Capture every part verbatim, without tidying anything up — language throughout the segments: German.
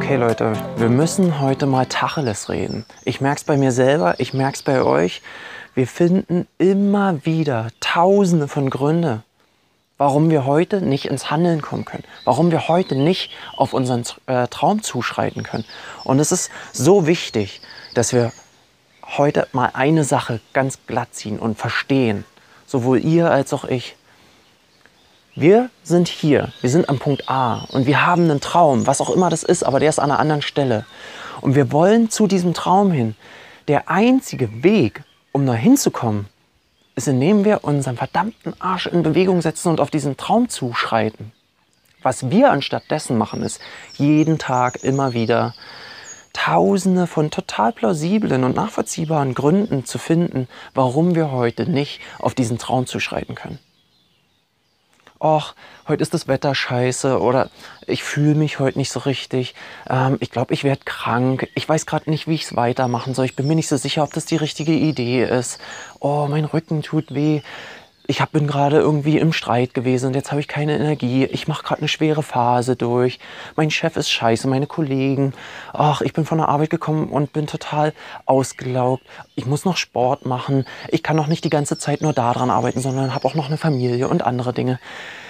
Okay Leute, wir müssen heute mal Tacheles reden. Ich merke es bei mir selber, ich merke es bei euch. Wir finden immer wieder tausende von Gründen, warum wir heute nicht ins Handeln kommen können. Warum wir heute nicht auf unseren äh, Traum zuschreiten können. Und es ist so wichtig, dass wir heute mal eine Sache ganz glatt ziehen und verstehen. Sowohl ihr als auch ich. Wir sind hier, wir sind am Punkt A und wir haben einen Traum, was auch immer das ist, aber der ist an einer anderen Stelle. Und wir wollen zu diesem Traum hin. Der einzige Weg, um da hinzukommen, ist, indem wir unseren verdammten Arsch in Bewegung setzen und auf diesen Traum zuschreiten. Was wir anstattdessen machen, ist jeden Tag immer wieder Tausende von total plausiblen und nachvollziehbaren Gründen zu finden, warum wir heute nicht auf diesen Traum zuschreiten können. Och, heute ist das Wetter scheiße oder ich fühle mich heute nicht so richtig, ähm, ich glaube, ich werde krank, ich weiß gerade nicht, wie ich es weitermachen soll, ich bin mir nicht so sicher, ob das die richtige Idee ist. Oh, mein Rücken tut weh, ich hab, bin gerade irgendwie im Streit gewesen und jetzt habe ich keine Energie, ich mache gerade eine schwere Phase durch, mein Chef ist scheiße, meine Kollegen, ach, ich bin von der Arbeit gekommen und bin total ausgelaugt, ich muss noch Sport machen, ich kann noch nicht die ganze Zeit nur daran arbeiten, sondern habe auch noch eine Familie und andere Dinge.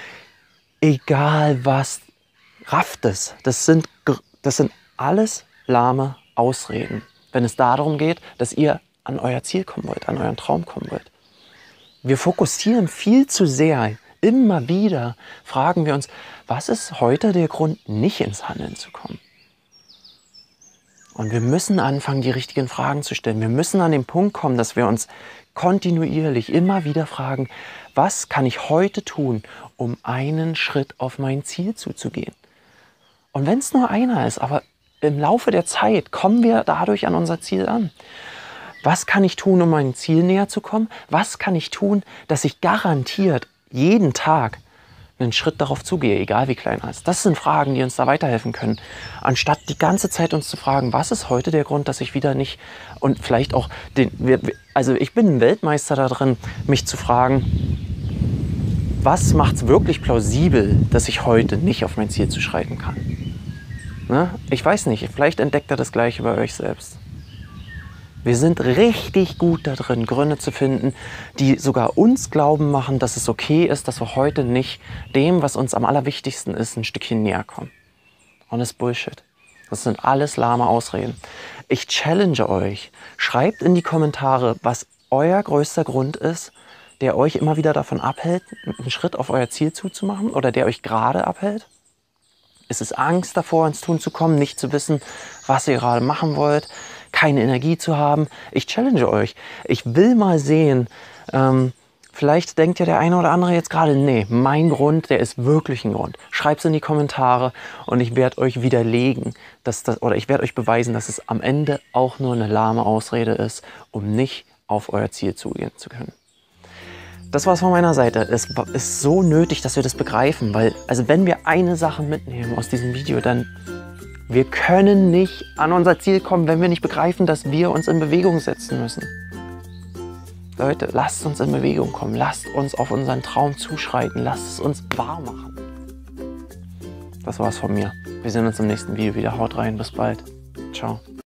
Egal was, rafft es. Das sind, das sind alles lahme Ausreden, wenn es darum geht, dass ihr an euer Ziel kommen wollt, an euren Traum kommen wollt. Wir fokussieren viel zu sehr. Immer wieder fragen wir uns, was ist heute der Grund, nicht ins Handeln zu kommen? Und wir müssen anfangen, die richtigen Fragen zu stellen. Wir müssen an den Punkt kommen, dass wir uns kontinuierlich immer wieder fragen, was kann ich heute tun, um einen Schritt auf mein Ziel zuzugehen? Und wenn es nur einer ist, aber im Laufe der Zeit kommen wir dadurch an unser Ziel an. Was kann ich tun, um meinem Ziel näher zu kommen? Was kann ich tun, dass ich garantiert jeden Tag einen Schritt darauf zugehe, egal wie klein er ist? Das sind Fragen, die uns da weiterhelfen können. Anstatt die ganze Zeit uns zu fragen, was ist heute der Grund, dass ich wieder nicht und vielleicht auch den, also ich bin ein Weltmeister da drin, mich zu fragen, was macht es wirklich plausibel, dass ich heute nicht auf mein Ziel zuschreiten kann? Ne? Ich weiß nicht, vielleicht entdeckt ihr das Gleiche bei euch selbst. Wir sind richtig gut da drin, Gründe zu finden, die sogar uns glauben machen, dass es okay ist, dass wir heute nicht dem, was uns am allerwichtigsten ist, ein Stückchen näher kommen. Und das ist Bullshit. Das sind alles lahme Ausreden. Ich challenge euch, schreibt in die Kommentare, was euer größter Grund ist, der euch immer wieder davon abhält, einen Schritt auf euer Ziel zuzumachen oder der euch gerade abhält. Ist es Angst davor, ins Tun zu kommen, nicht zu wissen, was ihr gerade machen wollt? Keine Energie zu haben. Ich challenge euch. Ich will mal sehen, ähm, vielleicht denkt ja der eine oder andere jetzt gerade, nee, mein Grund, der ist wirklich ein Grund. Schreibt es in die Kommentare und ich werde euch widerlegen, dass das, oder ich werde euch beweisen, dass es am Ende auch nur eine lahme Ausrede ist, um nicht auf euer Ziel zugehen zu können. Das war's von meiner Seite. Es ist so nötig, dass wir das begreifen, weil, also wenn wir eine Sache mitnehmen aus diesem Video, dann wir können nicht an unser Ziel kommen, wenn wir nicht begreifen, dass wir uns in Bewegung setzen müssen. Leute, lasst uns in Bewegung kommen. Lasst uns auf unseren Traum zuschreiten. Lasst es uns wahr machen. Das war's von mir. Wir sehen uns im nächsten Video wieder. Haut rein. Bis bald. Ciao.